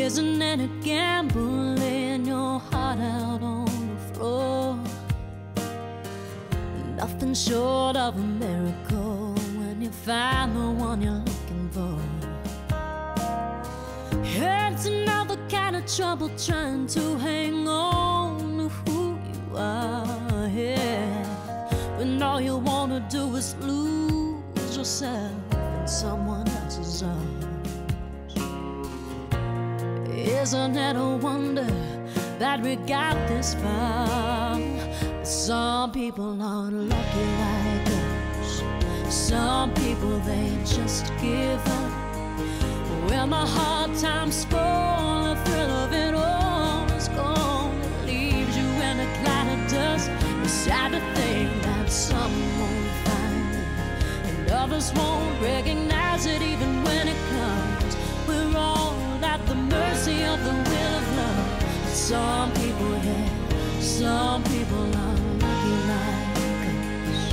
Isn't it a gamble laying your heart out on the floor? Nothing short of a miracle when you find the one you're looking for. It's another kind of trouble trying to hang on to who you are, yeah. When all you wanna do is lose yourself in someone else's arms. Isn't it a wonder that we got this far? Some people aren't lucky like us. Some people, they just give up. When the hard times fall, the thrill of it all is gone. It leaves you in a cloud of dust. It's sad to think that some won't find it and others won't recognize it even when it comes. We're all at the mercy of the will of love. Some people, yeah, some people are lucky like us.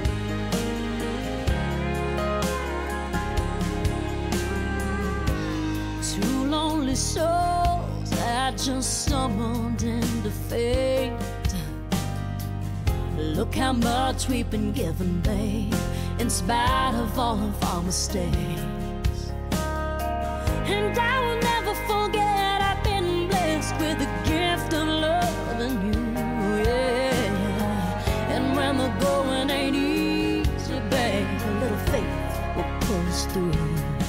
Two lonely souls that just stumbled into fate. Look how much we've been given, babe, in spite of all of our mistakes. And I will never forget I've been blessed with the gift of loving you, yeah. And when the going ain't easy, babe, a little faith will pull us through.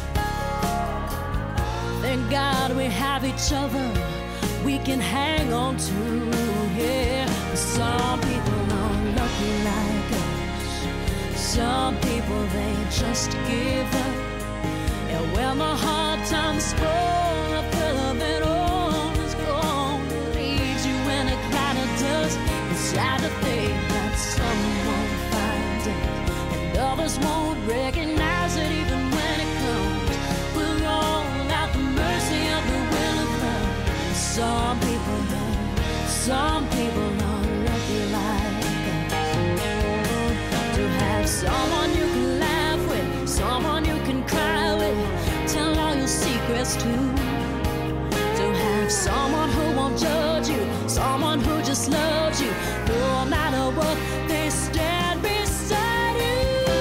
Thank God we have each other we can hang on to, yeah. Some people aren't lucky like us. Some people, they just give up. And when the hard times fall, the thrill of it all is gone. It leaves you in a cloud of dust. It's sad to think that some won't find it and others won't recognize it even when it comes. We're all at the mercy of the will of love. Some people know, some people are lucky like us. To have someone you can laugh with, someone you can cry with, tell all your secrets to. To have someone who won't judge you, someone who just loves you, no matter what, they stand beside you.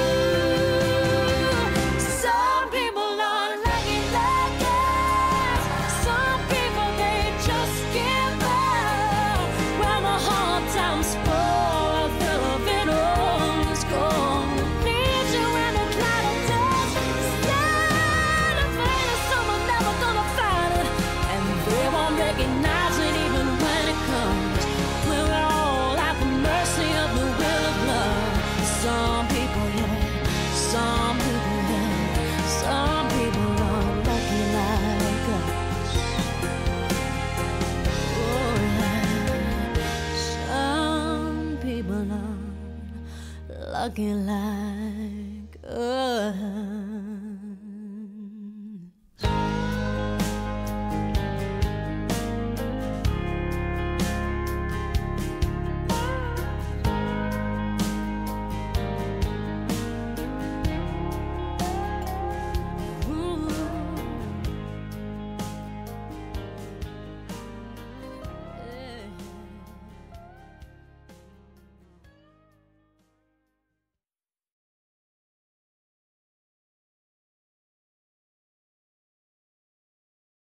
Some people are lucky like us. Some people, they just give up. When the hard times fall, the thrill of it all is gone. Leaves you in a cloud of dust. Sad and afraid that someone's never gonna find it, and they won't recognize it even when it comes. We're all at the mercy of the will of love. Some people, yeah, some people, yeah, some people are lucky like us. Oh yeah, some people are lucky like